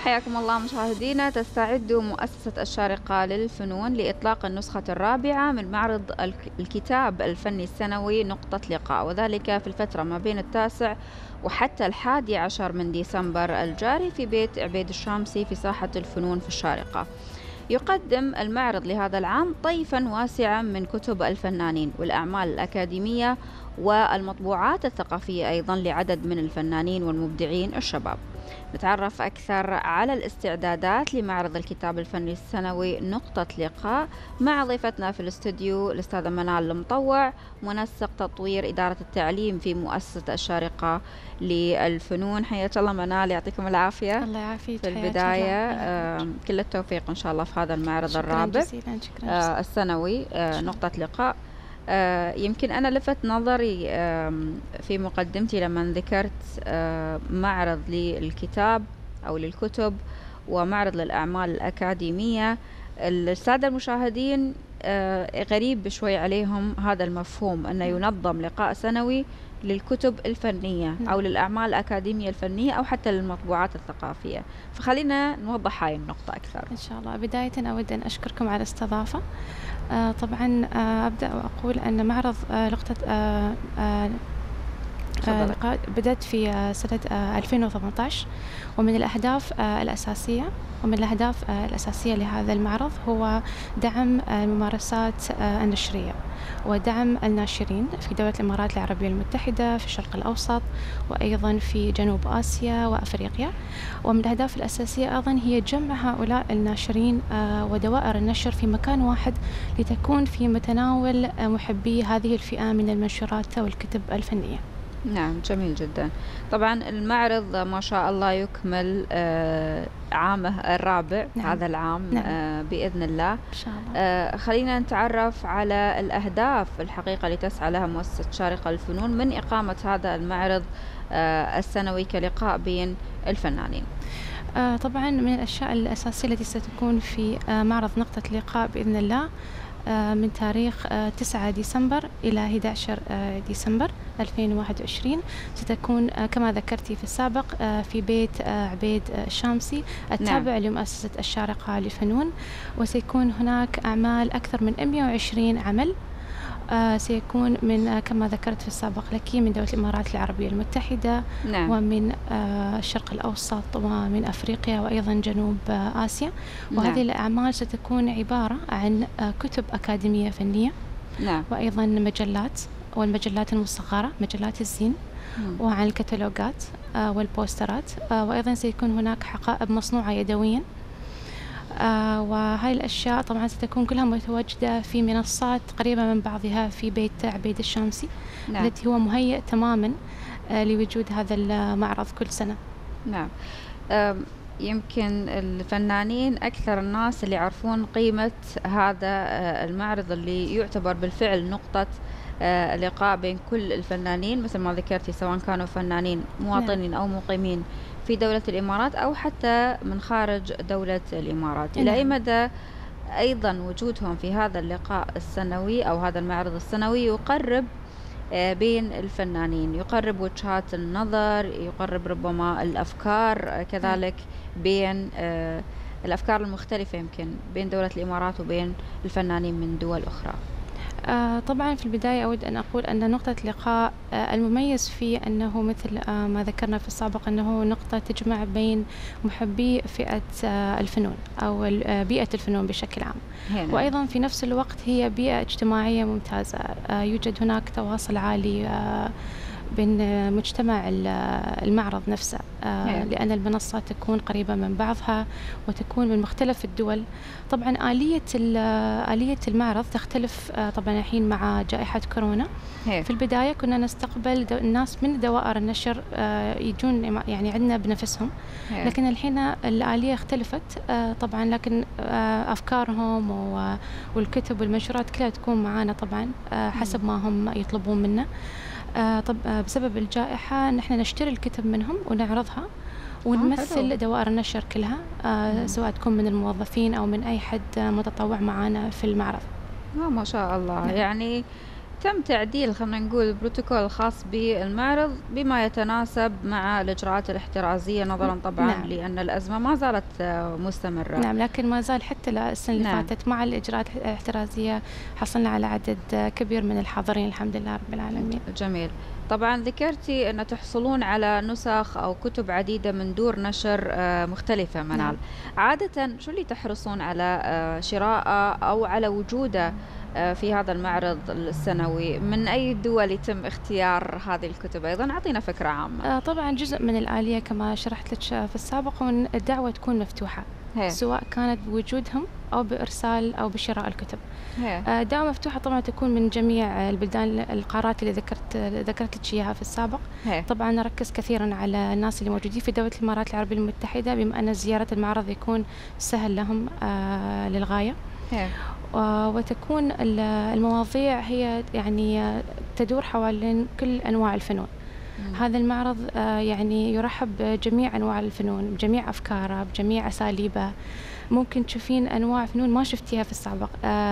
حياكم الله مشاهدينا. تستعد مؤسسة الشارقة للفنون لإطلاق النسخة الرابعة من معرض الكتاب الفني السنوي نقطة لقاء، وذلك في الفترة ما بين 9 وحتى 11 من ديسمبر الجاري في بيت عبيد الشامسي في ساحة الفنون في الشارقة. يقدم المعرض لهذا العام طيفا واسعا من كتب الفنانين والأعمال الأكاديمية والمطبوعات الثقافية أيضا لعدد من الفنانين والمبدعين الشباب. نتعرف أكثر على الاستعدادات لمعرض الكتاب الفني السنوي نقطة لقاء مع ضيفتنا في الاستوديو الأستاذة منال المطوع، منسق تطوير إدارة التعليم في مؤسسة الشارقة للفنون. حياك الله منال، يعطيكم العافية. الله يعافيك. في البداية كل التوفيق إن شاء الله في هذا المعرض الرابع السنوي نقطة لقاء. يمكن أنا لفت نظري في مقدمتي لما ذكرت معرض للكتاب أو للكتب ومعرض للأعمال الأكاديمية. السادة المشاهدين غريب شوي عليهم هذا المفهوم أنه ينظم لقاء سنوي للكتب الفنية أو للأعمال الأكاديمية الفنية أو حتى للمطبوعات الثقافية، فخلينا نوضح هاي النقطة أكثر. إن شاء الله. بداية أود أن أشكركم على الاستضافة. طبعا أبدأ وأقول أن معرض لقطة بدأت في سنة 2018، ومن الأهداف الأساسية لهذا المعرض هو دعم الممارسات النشرية ودعم الناشرين في دولة الإمارات العربية المتحدة، في الشرق الأوسط، وأيضا في جنوب آسيا وأفريقيا. ومن الأهداف الأساسية أيضا هي جمع هؤلاء الناشرين ودوائر النشر في مكان واحد لتكون في متناول محبي هذه الفئة من المنشورات والكتب الفنية. نعم، جميل جدا. طبعا المعرض ما شاء الله يكمل عامه الرابع. نعم. هذا العام. نعم. بإذن الله. إن شاء الله. خلينا نتعرف على الأهداف الحقيقة اللي تسعى لها مؤسسة شارقة الفنون من إقامة هذا المعرض السنوي كلقاء بين الفنانين. طبعا من الأشياء الأساسية التي ستكون في معرض نقطة لقاء بإذن الله من تاريخ 9 ديسمبر إلى 11 ديسمبر 2021 ستكون كما ذكرتي في السابق في بيت عبيد الشامسي التابع. نعم. لمؤسسة الشارقة للفنون، وسيكون هناك أعمال أكثر من 120 عمل. سيكون من كما ذكرت في السابق لك من دولة الإمارات العربية المتحدة. نعم. ومن الشرق الأوسط ومن أفريقيا وأيضا جنوب آسيا. وهذه نعم. الأعمال ستكون عبارة عن كتب أكاديمية فنية. نعم. وأيضا مجلات والمجلات المصغرة، مجلات الزين. وعن الكتالوجات والبوسترات، وأيضا سيكون هناك حقائب مصنوعة يدويا. وهاي الأشياء طبعا ستكون كلها متواجدة في منصات قريبة من بعضها في بيت عبيد الشامسي. نعم. التي هو مهيئ تماما لوجود هذا المعرض كل سنة. نعم. يمكن الفنانين أكثر الناس اللي يعرفون قيمة هذا المعرض اللي يعتبر بالفعل نقطة لقاء بين كل الفنانين مثل ما ذكرتي، سواء كانوا فنانين مواطنين. نعم. أو مقيمين في دولة الإمارات أو حتى من خارج دولة الإمارات. إلى أي مدى أيضا وجودهم في هذا اللقاء السنوي أو هذا المعرض السنوي يقرب بين الفنانين، يقرب وجهات النظر، يقرب ربما الأفكار كذلك بين الأفكار المختلفة يمكن بين دولة الإمارات وبين الفنانين من دول أخرى. طبعا في البداية أود أن أقول أن نقطة لقاء المميز فيه أنه مثل ما ذكرنا في السابق أنه نقطة تجمع بين محبي فئة الفنون أو بيئة الفنون بشكل عام. هنا. وأيضا في نفس الوقت هي بيئة اجتماعية ممتازة. يوجد هناك تواصل عالي بين مجتمع المعرض نفسه، لأن المنصات تكون قريبة من بعضها وتكون من مختلف الدول. طبعا آلية المعرض تختلف طبعا الحين مع جائحة كورونا. في البداية كنا نستقبل الناس من دوائر النشر يجون يعني عندنا بنفسهم، لكن الحين الآلية اختلفت طبعا، لكن أفكارهم والكتب والمنشورات كلها تكون معانا طبعا حسب ما هم يطلبون منا. طب بسبب الجائحة نحن نشتري الكتب منهم ونعرضها ونمثل دوائر النشر كلها، سواء تكون من الموظفين أو من أي حد متطوع معنا في المعرض. ما شاء الله. نعم. يعني تم تعديل خلينا نقول البروتوكول الخاص بالمعرض بما يتناسب مع الإجراءات الاحترازية نظرا طبعا نعم. لأن الأزمة ما زالت مستمرة. نعم، لكن ما زال حتى السنة اللي نعم. فاتت مع الإجراءات الاحترازية حصلنا على عدد كبير من الحاضرين الحمد لله رب العالمين. جميل. طبعا ذكرتي أن تحصلون على نسخ أو كتب عديدة من دور نشر مختلفة منال. نعم. عادة شو اللي تحرصون على شراءه أو على وجوده في هذا المعرض السنوي؟ من أي دول يتم اختيار هذه الكتب؟ أيضا أعطينا فكرة عامة. طبعا جزء من الآلية كما شرحت لك في السابق وأن الدعوة تكون مفتوحة سواء كانت بوجودهم أو بإرسال أو بشراء الكتب. الدعوة مفتوحة طبعا تكون من جميع البلدان القارات اللي ذكرت لك إياها في السابق. طبعا نركز كثيرا على الناس اللي موجودين في دولة الإمارات العربية المتحدة بما أن زيارة المعرض يكون سهل لهم للغاية. وتكون المواضيع هي يعني تدور حوالين كل أنواع الفنون. هذا المعرض يعني يرحب بجميع أنواع الفنون، بجميع أفكارها، بجميع أساليبها. ممكن تشوفين أنواع فنون ما شفتيها في السابق.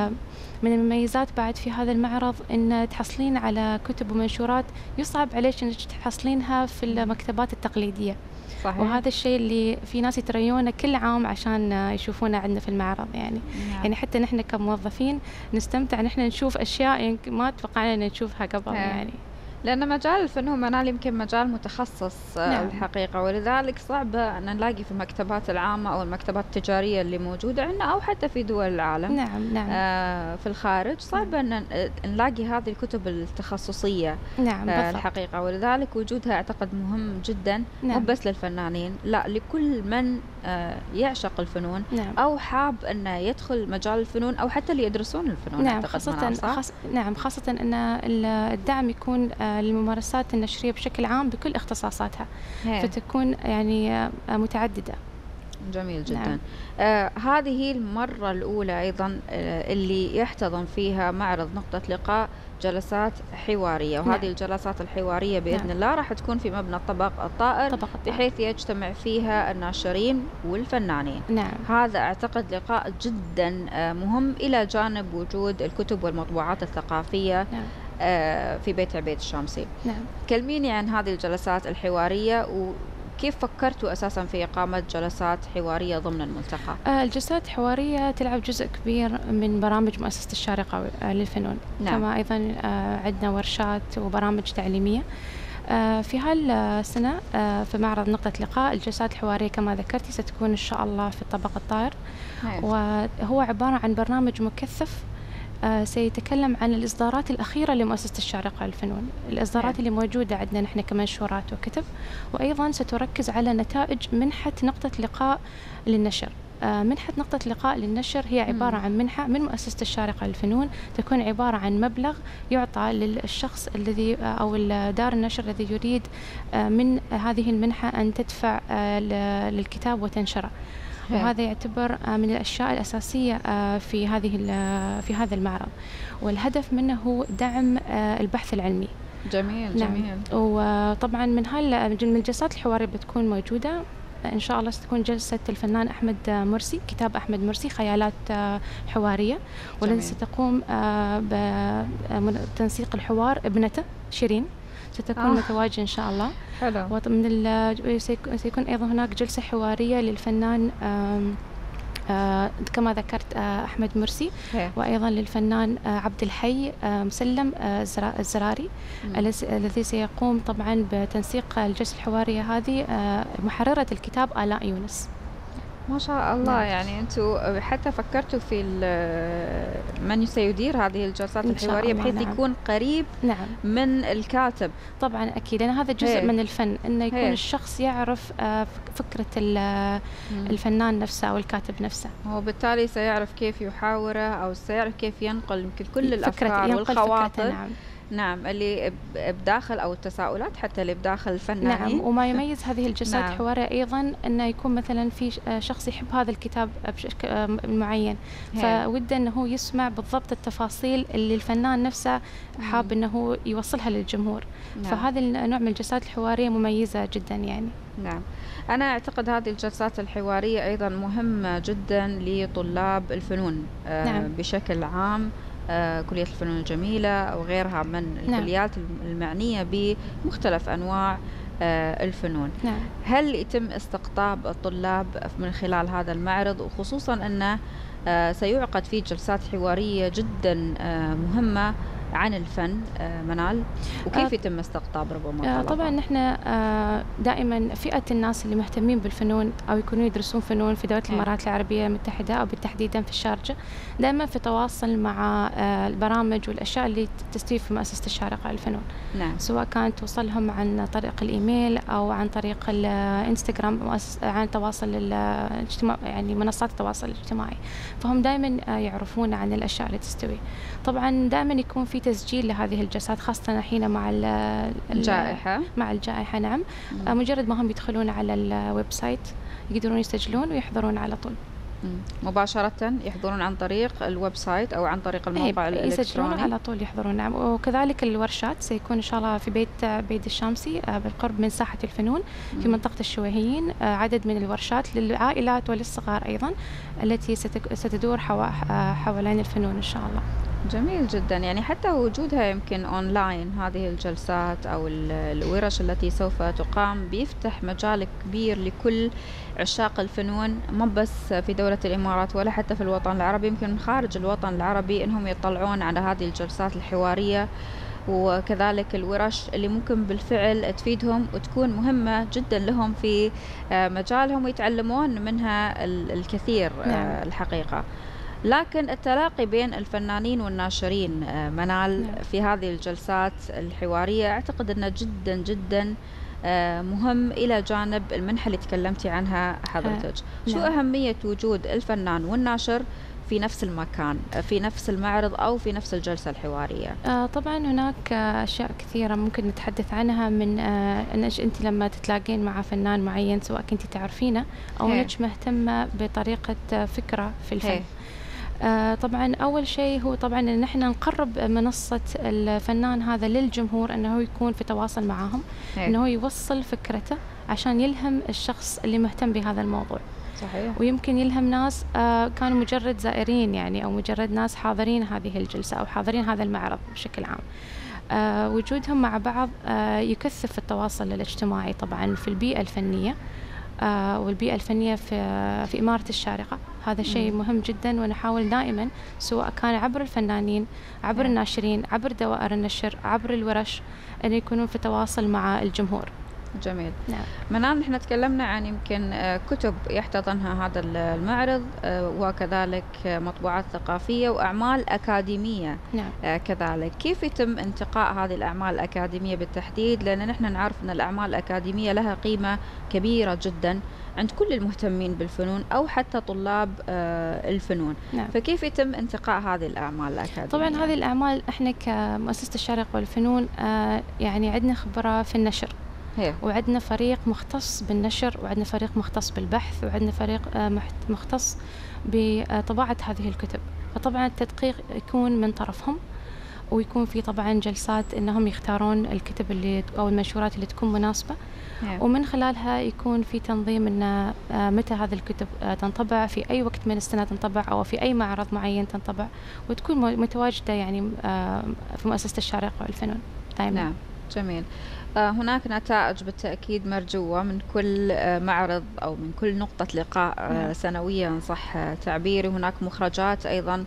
من المميزات بعد في هذا المعرض أن تحصلين على كتب ومنشورات يصعب عليك أنك تحصلينها في المكتبات التقليدية. صحيح. وهذا الشيء اللي في ناس يتريونه كل عام عشان يشوفونه عندنا في المعرض يعني. يعني حتى نحن كموظفين نستمتع نحن نشوف أشياء يمكن ما توقعنا أن نشوفها قبل يعني. لأن مجال الفنون منال يمكن مجال متخصص. نعم. الحقيقة ولذلك صعب أن نلاقي في المكتبات العامة أو المكتبات التجارية اللي موجودة عندنا أو حتى في دول العالم. نعم. نعم. في الخارج صعب أن نلاقي هذه الكتب التخصصية. نعم. الحقيقة ولذلك وجودها أعتقد مهم جدا. نعم. مو بس للفنانين لا لكل من يعشق الفنون. نعم. أو حاب أنه يدخل مجال الفنون أو حتى اللي يدرسون الفنون. نعم. خاصة أن الدعم يكون للممارسات النشرية بشكل عام بكل اختصاصاتها. فتكون يعني متعددة. جميل جدا. نعم. هذه المرة الأولى أيضا اللي يحتضن فيها معرض نقطة لقاء جلسات حوارية. وهذه نعم. الجلسات الحوارية بإذن نعم. الله راح تكون في مبنى الطبق الطائر بحيث يجتمع فيها الناشرين والفنانين. نعم. هذا أعتقد لقاء جدا مهم إلى جانب وجود الكتب والمطبوعات الثقافية. نعم. في بيت عبيد الشامسي. نعم. كلميني عن هذه الجلسات الحوارية وكيف فكرتوا أساسا في إقامة جلسات حوارية ضمن الملتقى؟ الجلسات الحوارية تلعب جزء كبير من برامج مؤسسة الشارقة للفنون. نعم. كما أيضا عندنا ورشات وبرامج تعليمية. في هالسنة في معرض نقطة لقاء الجلسات الحوارية كما ذكرتي ستكون إن شاء الله في الطبق الطائر. نعم. وهو عبارة عن برنامج مكثف سيتكلم عن الإصدارات الأخيرة لمؤسسة الشارقة للفنون، الإصدارات اللي موجودة عندنا نحن كمنشورات وكتب. وأيضا ستركز على نتائج منحة نقطة لقاء للنشر. منحة نقطة لقاء للنشر هي عبارة عن منحة من مؤسسة الشارقة للفنون، تكون عبارة عن مبلغ يعطى للشخص الذي أو دار النشر الذي يريد من هذه المنحة أن تدفع للكتاب وتنشره. وهذا يعتبر من الأشياء الأساسية في هذا المعرض. والهدف منه هو دعم البحث العلمي. جميل. نعم. جميل. وطبعا من الجلسات الحوارية بتكون موجودة إن شاء الله ستكون جلسة الفنان أحمد مرسي، كتاب أحمد مرسي خيالات حوارية، والتي ستقوم بتنسيق الحوار ابنته شيرين ستكون متواجدة إن شاء الله. حلو. سيكون أيضا هناك جلسة حوارية للفنان كما ذكرت أحمد مرسي. وأيضا للفنان عبد الحي مسلم الزراري الذي سيقوم طبعا بتنسيق الجلسة الحوارية هذه محررة الكتاب آلاء يونس. ما شاء الله. نعم. يعني أنتم حتى فكرتوا في من سيدير هذه الجلسات الحوارية بحيث نعم. يكون قريب نعم. من الكاتب. طبعا أكيد لأن هذا جزء من الفن أنه يكون الشخص يعرف فكرة الفنان نفسه أو الكاتب نفسه، وبالتالي سيعرف كيف يحاوره أو سيعرف كيف ينقل يمكن كل الأفكار والخواطر. نعم. نعم. اللي بداخل أو التساؤلات حتى اللي بداخل الفنانين. نعم. وما يميز هذه الجلسات نعم. الحوارية أيضا أنه يكون مثلا في شخص يحب هذا الكتاب بشكل معين فوده أنه هو يسمع بالضبط التفاصيل اللي الفنان نفسه حاب أنه يوصلها للجمهور. نعم. فهذا النوع من الجلسات الحوارية مميزة جدا يعني. نعم. أنا أعتقد هذه الجلسات الحوارية أيضا مهمة جدا لطلاب الفنون. نعم. بشكل عام كلية الفنون الجميلة أو غيرها من نعم. الكليات المعنية بمختلف أنواع الفنون. نعم. هل يتم استقطاب الطلاب من خلال هذا المعرض، وخصوصا أنه سيعقد فيه جلسات حوارية جدا مهمة عن الفن منال، وكيف يتم استقطاب ربما الطلبة؟ طبعا نحن دائما فئة الناس اللي مهتمين بالفنون أو يكونوا يدرسون فنون في دولة الإمارات العربية المتحدة أو بالتحديدا في الشارقة، دائما في تواصل مع البرامج والأشياء اللي تستوي في مؤسسة الشارقة للفنون. نعم. سواء كانت توصلهم عن طريق الإيميل أو عن طريق الإنستغرام، عن التواصل الاجتماعي، يعني منصات التواصل الاجتماعي، فهم دائما يعرفون عن الأشياء اللي تستوي. طبعا دائما يكون في تسجيل لهذه الجلسات، خاصة الحين مع الجائحة. نعم. مجرد ما هم يدخلون على الويب سايت يقدرون يسجلون ويحضرون على طول. مباشرة يحضرون عن طريق الويب سايت أو عن طريق الموقع الإلكتروني؟ يسجلون على طول يحضرون. نعم. وكذلك الورشات سيكون إن شاء الله في بيت الشامسي بالقرب من ساحة الفنون في منطقة الشويهيين، عدد من الورشات للعائلات وللصغار أيضا التي ستدور حوالين الفنون إن شاء الله. جميل جدا. يعني حتى وجودها يمكن أونلاين هذه الجلسات أو الورش التي سوف تقام بيفتح مجال كبير لكل عشاق الفنون، مو بس في دولة الإمارات ولا حتى في الوطن العربي، يمكن من خارج الوطن العربي إنهم يطلعون على هذه الجلسات الحوارية وكذلك الورش اللي ممكن بالفعل تفيدهم وتكون مهمة جدا لهم في مجالهم ويتعلمون منها الكثير. نعم. الحقيقة. لكن التلاقي بين الفنانين والناشرين منال في هذه الجلسات الحوارية أعتقد أنه جدا جدا مهم، إلى جانب المنحة اللي تكلمتي عنها حضرتك. شو أهمية وجود الفنان والناشر في نفس المكان، في نفس المعرض أو في نفس الجلسة الحوارية؟ طبعا هناك أشياء كثيرة ممكن نتحدث عنها، من أنك أنت لما تتلاقين مع فنان معين سواء كنت تعرفينه أو أنك مهتمة بطريقة فكرة في الفن. طبعا أول شيء هو طبعا أن نحن نقرب منصة الفنان هذا للجمهور، أنه يكون في تواصل معهم، أنه يوصل فكرته عشان يلهم الشخص اللي مهتم بهذا الموضوع. صحيح. ويمكن يلهم ناس كانوا مجرد زائرين يعني، أو مجرد ناس حاضرين هذه الجلسة أو حاضرين هذا المعرض بشكل عام. وجودهم مع بعض يكثف التواصل الاجتماعي طبعا في البيئة الفنية، والبيئة الفنية في إمارة الشارقة. هذا شيء مهم جدا، ونحاول دائما سواء كان عبر الفنانين، عبر الناشرين، عبر دوائر النشر، عبر الورش، أن يكونون في تواصل مع الجمهور. جميل. نعم. منال، نحن تكلمنا عن يمكن كتب يحتضنها هذا المعرض، وكذلك مطبوعات ثقافية وأعمال أكاديمية. نعم. كذلك كيف يتم انتقاء هذه الأعمال الأكاديمية بالتحديد؟ لأن نحن نعرف أن الأعمال الأكاديمية لها قيمة كبيرة جدا عند كل المهتمين بالفنون أو حتى طلاب الفنون. نعم. فكيف يتم انتقاء هذه الأعمال الأكاديمية؟ طبعا هذه الأعمال احنا كمؤسسة الشارقة والفنون يعني عندنا خبرة في النشر، وعندنا فريق مختص بالنشر، وعندنا فريق مختص بالبحث، وعندنا فريق مختص بطباعة هذه الكتب. فطبعا التدقيق يكون من طرفهم، ويكون في طبعا جلسات انهم يختارون الكتب اللي او المنشورات اللي تكون مناسبة، ومن خلالها يكون في تنظيم ان متى هذه الكتب تنطبع، في اي وقت من السنة تنطبع، او في اي معرض معين تنطبع، وتكون متواجدة يعني في مؤسسة الشارقة والفنون دائما. نعم. جميل. هناك نتائج بالتأكيد مرجوة من كل معرض أو من كل نقطة لقاء سنوية إن صح تعبيري. هناك مخرجات أيضا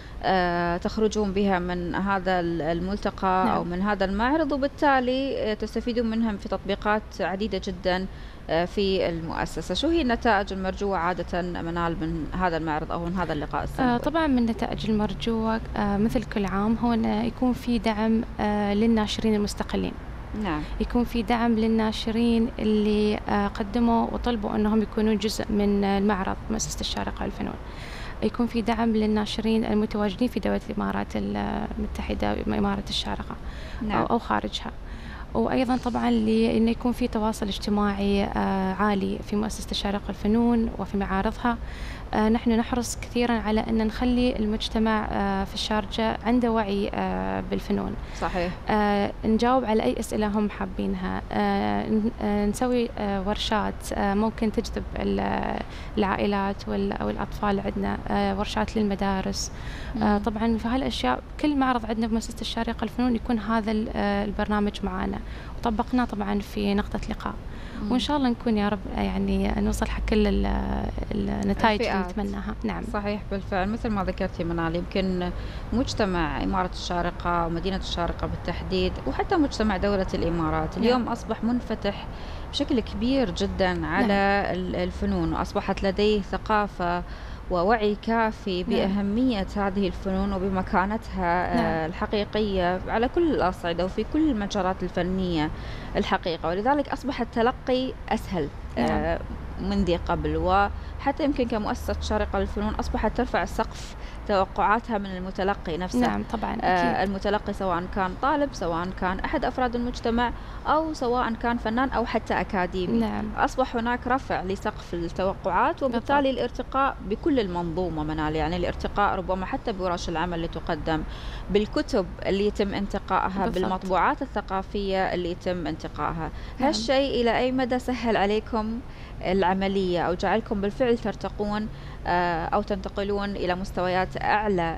تخرجون بها من هذا الملتقى. نعم. أو من هذا المعرض، وبالتالي تستفيدون منهم في تطبيقات عديدة جدا في المؤسسة. شو هي النتائج المرجوة عادة منال من هذا المعرض أو من هذا اللقاء السنوي؟ طبعا من النتائج المرجوة مثل كل عام هو أن يكون في دعم للناشرين المستقلين. نعم. يكون في دعم للناشرين اللي قدموا وطلبوا أنهم يكونون جزء من المعرض مؤسسة الشارقة للفنون. يكون في دعم للناشرين المتواجدين في دولة الإمارات المتحدة، إمارة الشارقة. نعم. أو خارجها. وأيضا طبعا لأنه يكون في تواصل اجتماعي عالي في مؤسسة الشارقة للفنون وفي معارضها. نحن نحرص كثيرا على أن نخلي المجتمع في الشارقة عنده وعي بالفنون. صحيح. نجاوب على أي أسئلة هم حابينها. نسوي ورشات ممكن تجذب العائلات أو الأطفال. عندنا ورشات للمدارس. طبعا في هالأشياء كل معرض عندنا بمؤسسة الشارقة للفنون يكون هذا البرنامج معنا، وطبقناه طبعا في نقطة لقاء. وإن شاء الله نكون يا رب يعني نوصل حق كل النتائج اللي نتمناها. نعم صحيح بالفعل مثل ما ذكرتي منال، يمكن مجتمع إمارة الشارقة ومدينة الشارقة بالتحديد وحتى مجتمع دولة الإمارات اليوم أصبح منفتح بشكل كبير جدا على الفنون، وأصبحت لديه ثقافة ووعي كافي بأهمية هذه الفنون وبمكانتها الحقيقية على كل الأصعدة وفي كل المجالات الفنية الحقيقة، ولذلك أصبح التلقي أسهل من ذي قبل. وحتى يمكن كمؤسسة شارقة للفنون أصبحت ترفع سقف توقعاتها من المتلقي نفسه. نعم طبعا أكيد. المتلقي سواء كان طالب، سواء كان أحد أفراد المجتمع، أو سواء كان فنان أو حتى أكاديمي. نعم. أصبح هناك رفع لسقف التوقعات، وبالتالي الارتقاء بكل المنظومة منال، يعني الارتقاء ربما حتى بورش العمل اللي تقدم، بالكتب اللي يتم انتقائها، بالمطبوعات الثقافية اللي يتم انتقائها. هالشيء إلى أي مدى سهل عليكم العملية أو جعلكم بالفعل ترتقون أو تنتقلون إلى مستويات أعلى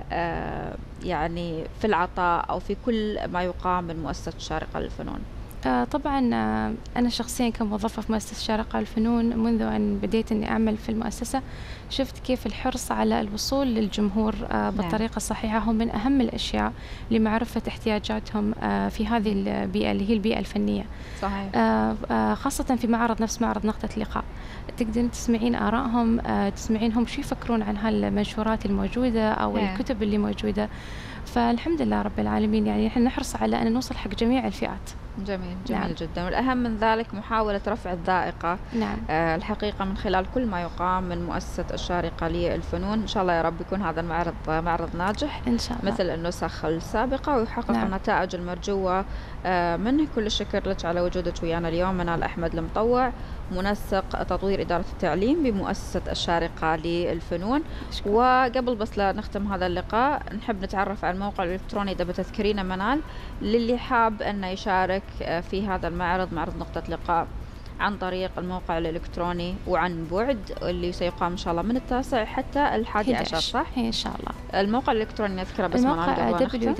يعني في العطاء أو في كل ما يقام من مؤسسة الشارقة للفنون؟ طبعا أنا شخصيا كموظفة في مؤسسة الشارقة للفنون منذ أن بديت أني أعمل في المؤسسة شفت كيف الحرص على الوصول للجمهور بالطريقة الصحيحة هو من أهم الأشياء لمعرفة احتياجاتهم في هذه البيئة اللي هي البيئة الفنية. صحيح. خاصة في معرض نفس معرض نقطة اللقاء تقدرين تسمعين آرائهم، تسمعينهم شو يفكرون عن هالمنشورات الموجودة أو الكتب اللي موجودة. فالحمد لله رب العالمين يعني نحن نحرص على أن نوصل حق جميع الفئات. جميل جدا. والأهم من ذلك محاولة رفع الذائقة. الحقيقة من خلال كل ما يقام من مؤسسة الشارقة للفنون. إن شاء الله يا رب يكون هذا المعرض معرض ناجح إن شاء الله مثل النسخ السابقة ويحقق النتائج المرجوة منه. كل الشكر لك على وجودك ويانا اليوم منال أحمد المطوع، منسق تطوير إدارة التعليم بمؤسسة الشارقة للفنون. وقبل بس لا نختم هذا اللقاء نحب نتعرف على الموقع الإلكتروني إذا بتذكرينا منال للي حاب أنه يشارك في هذا المعرض، معرض نقطة لقاء، عن طريق الموقع الإلكتروني وعن بعد اللي سيقام إن شاء الله من 9 حتى 11 صح؟ إن شاء الله. الموقع الإلكتروني نذكره بس الموقع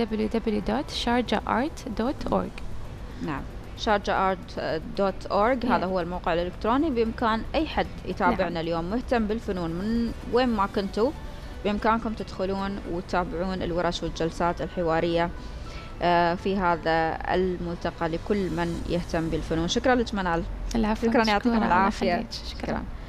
www.sharjahart.org. نعم sharjahart.org هذا هو الموقع الإلكتروني. بإمكان أي حد يتابعنا اليوم مهتم بالفنون من وين ما كنتوا بإمكانكم تدخلون وتتابعون الورش والجلسات الحوارية في هذا الملتقى لكل من يهتم بالفنون. شكرا لك منال. العفو. شكرا، يعطيكم العافية. شكرا.